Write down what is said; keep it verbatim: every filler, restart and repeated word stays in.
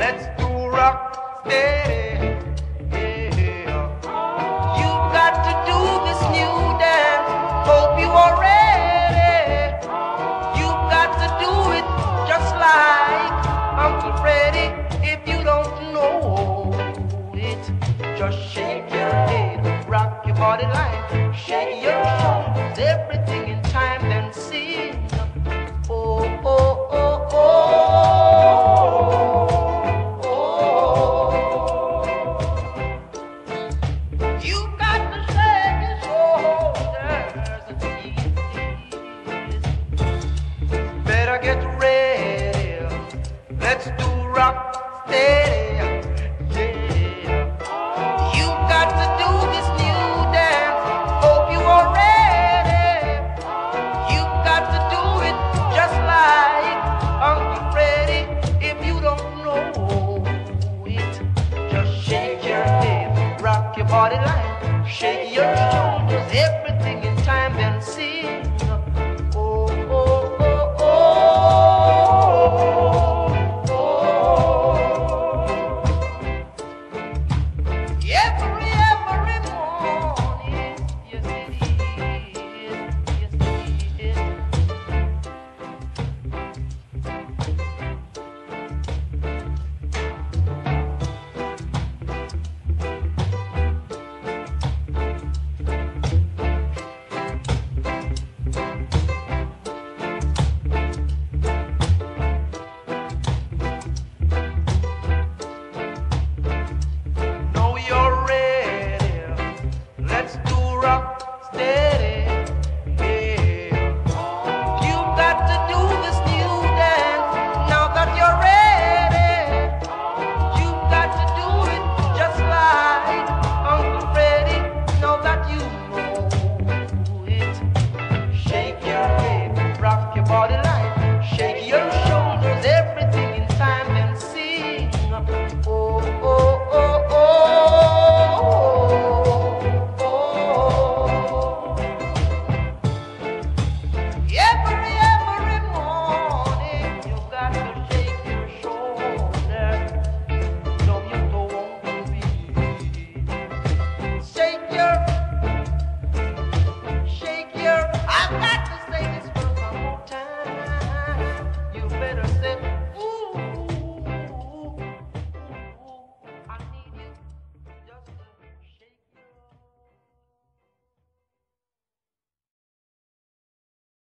let's do rock steady. Yeah. You've got to do this new dance. Hope you are ready. You've got to do it just like Uncle Freddie. If you don't know it, just shake your head, rock your body line, shake your shoulders, everything in time, then sing. Oh, oh, oh, oh, oh. You got to shake your shoulders. Better get ready. Let's do rock steady. Body line, shake your shoulders.